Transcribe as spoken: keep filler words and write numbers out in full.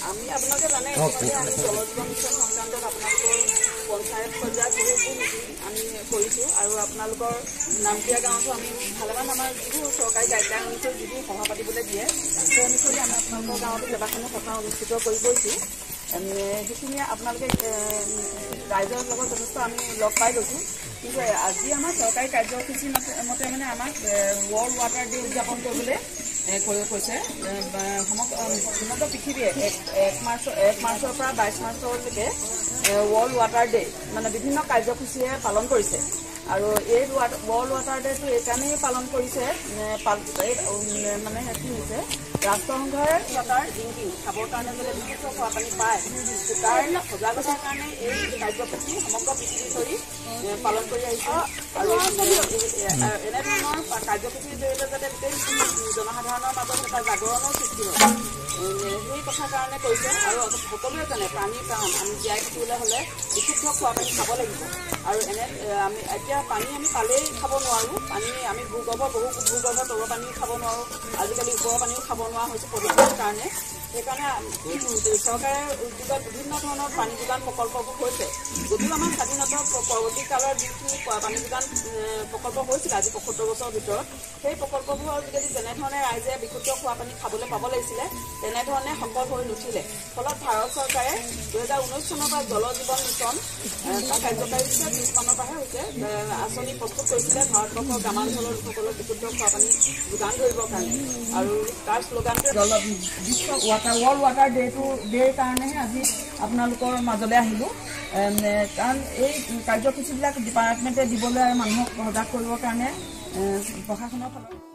আমি আপোনালোকে জানে আমি জল জীৱন মিছন সংক্ৰান্তত আপোনালোকৰ পঞ্চায়ত পৰ্যায়ত বহুতো মিটিং আমি কৰিছোঁ আৰু আপোনালোকৰ নামতীয়া গাঁৱতো আমি ভালেমান আমাৰ যিবোৰ চৰকাৰী গাইডলাইন অনুসৰি যিবোৰ সভা পাতিবলৈ দিয়ে সেই অনুসৰি আমি আপোনালোকৰ গাঁৱতো কেইবাখনো সভা অনুষ্ঠিত কৰি গৈছোঁ। সেইখিনি আপোনালোকে ৰাইজৰ লগত যথেষ্ট আমি লগ পাই গৈছোঁ। কিন্তু আজি আমাৰ চৰকাৰী কাৰ্যসূচী মতে মতে মানে আমাক ৱৰ্ল্ড ৱাটাৰ ডে উদযাপন কৰিবলৈ কৈছে। সমগ্ৰ পৃথিৱীয়ে এক এক মাৰ্চ এক মাৰ্চৰ পৰা বাইছ মাৰ্চলৈকে ৱৰ্ল্ড ৱাটাৰ ডে মানে বিভিন্ন কাৰ্যসূচীৰে পালন কৰিছে। আৰু এই ৱৰ্ল্ড ৱাটাৰ ডেটো এইকাৰণেই পালন কৰিছে মানে কি হৈছে ৰাষ্ট্ৰসংঘই ৱাটাৰ ড্ৰিংকিং খাবৰ কাৰণে যদি বিশুদ্ধ খোৱা পানী পায় তাৰ সজাগতাৰ কাৰণে এই কাৰ্যসূচী সমগ্ৰ পৃথিৱী ধৰি পালন কৰি আহিছে। আৰু এনেধৰণৰ কাৰ্যসূচীৰ জৰিয়তে যাতে গোটেই জনসাধাৰণৰ মাজত এটা জাগৰণৰ সৃষ্টি হয় সেই কথাৰ কাৰণে কৰিছে। আৰু সকলোৱে জানে পানী প্ৰাণ, আমি জীয়াই থাকিবলৈ হ'লে বিশুদ্ধ খোৱা পানী খাব লাগিব। আৰু এনে আমি এতিয়া পানী আমি পালেই খাব নোৱাৰোঁ, পানী আমি ভূগৰ্ভ বহু ভূগৰ্ভ তলৰ পানী খাব নোৱাৰোঁ, আজিকালি ওপৰৰ পানীও খাব নোৱাৰা হৈছে প্ৰদূষণৰ কাৰণে। সেইকাৰণে চৰকাৰে উদ্যোগত বিভিন্ন ধৰণৰ পানী যোগান প্ৰকল্পবোৰ হৈছে। যদিও আমাৰ স্বাধীনতা পৰৱৰ্তী কালৰ যিখিনি পানী যোগান প্ৰকল্প হৈছিলে আজি পঁয়সত্তৰ বছৰৰ ভিতৰত, সেই প্ৰকল্পবোৰৰ যোগেদি যেনেধৰণে ৰাইজে বিশুদ্ধ খোৱা পানী খাবলৈ পাব লাগিছিলে তেনেধৰণে সম্ভৱ হৈ নুঠিলে। ফলত ভাৰত চৰকাৰে দুহেজাৰ ঊনৈছ চনৰ পৰা জল জীৱন মিছন তাৰ কাৰ্যকাৰী বিশ চনৰ পৰাহে হৈছে আঁচনি প্ৰস্তুত কৰিছিলে ভাৰতবৰ্ষৰ গ্ৰামাঞ্চলৰ লোকসকলক বিশুদ্ধ খোৱা পানী যোগান ধৰিবৰ কাৰণে। আৰু তাৰ শ্লোগানটোৱে জল বিশ্ব ৱাটাৰ ৱৰ্ল্ড ৱাটাৰ ডেটো ডেৰ কাৰণেহে আজি আপোনালোকৰ মাজলৈ আহিলোঁ। কাৰণ এই কাৰ্যসূচীবিলাক ডিপাৰ্টমেণ্টে দিবলৈ আৰু মানুহক সজাগ কৰিবৰ কাৰণে প্ৰশাসনৰ ফালৰ